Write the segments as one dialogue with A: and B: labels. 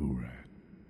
A: Alright.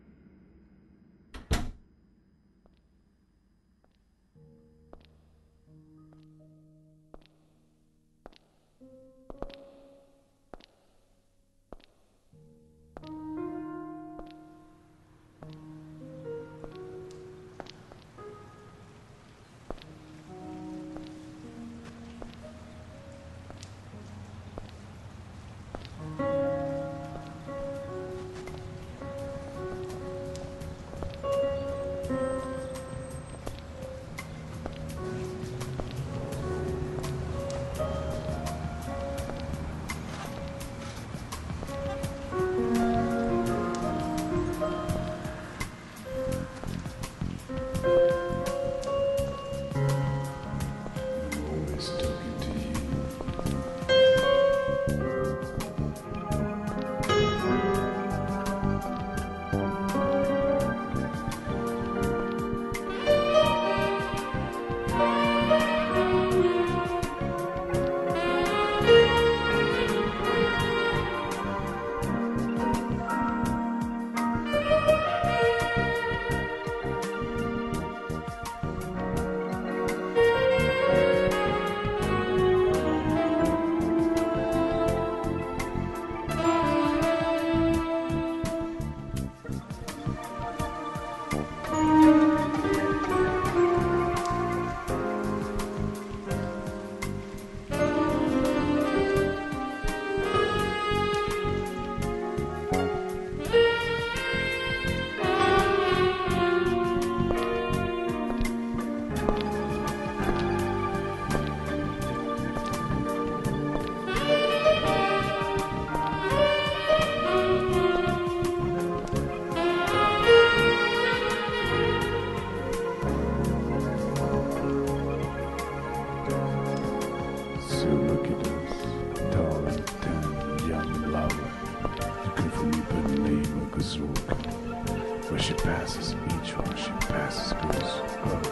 A: Where she passes, each one she passes goes up.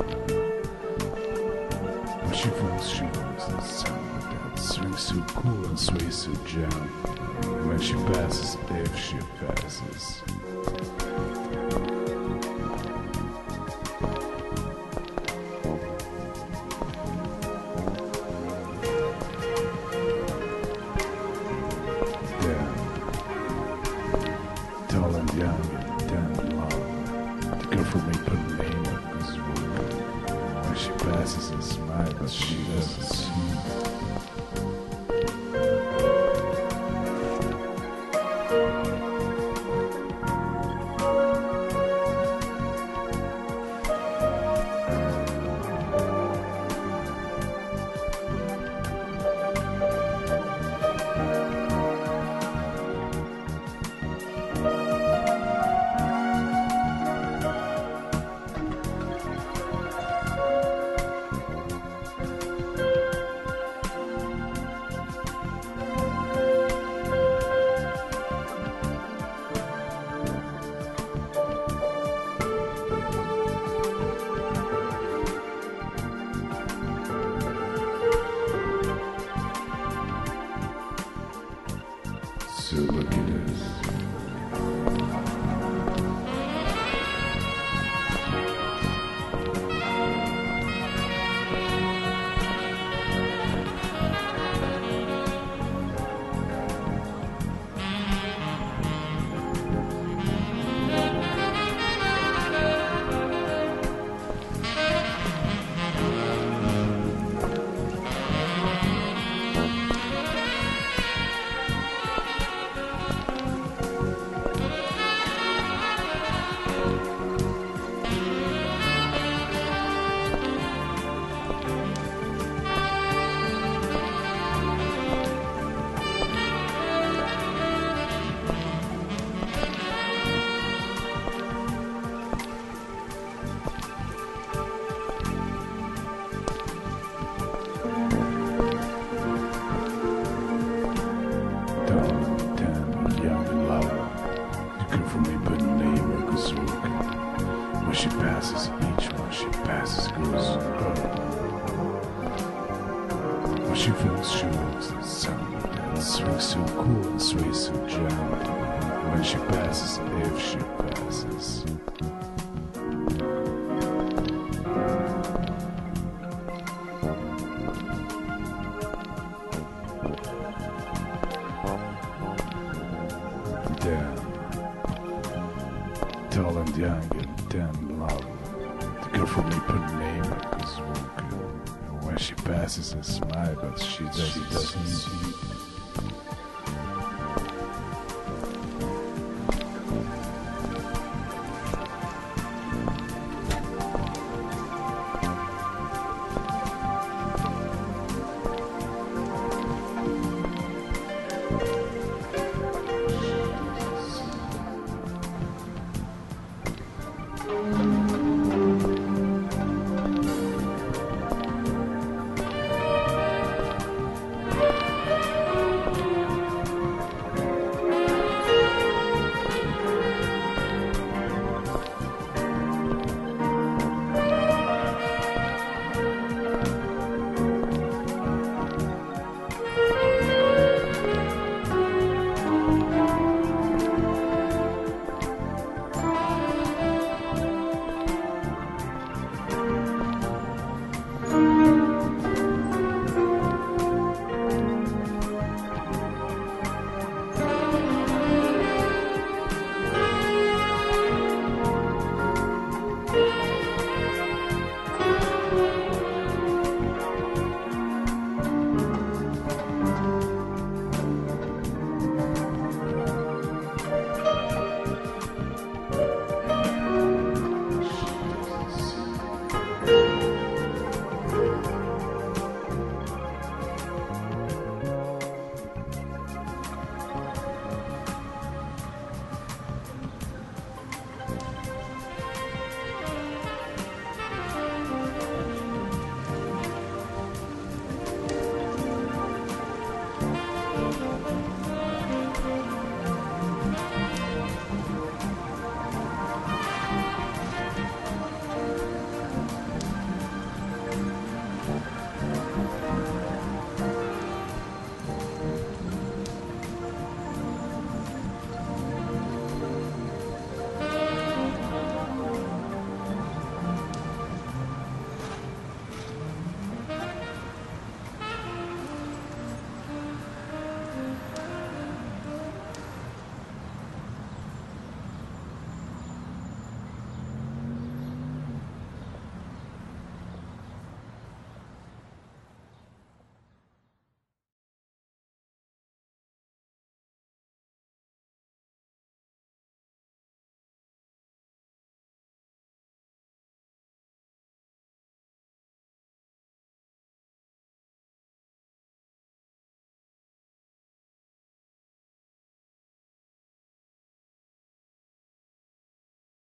A: When she falls, she knows the sound that swings so cool and sways so jam. When she passes, if she passes. Tall and young and damn in love. The girl from Ipanema is rude. When she passes and smiles, but she doesn't see. So look at this. When she passes, each one she passes goes up. When she falls, she knows the sound that swings so cool and sways so gentle. When she passes, if she passes. Damn. Tall and young and damn lovely. The girl from Ipanema is walking. And when she passes, I smile, but she doesn't see.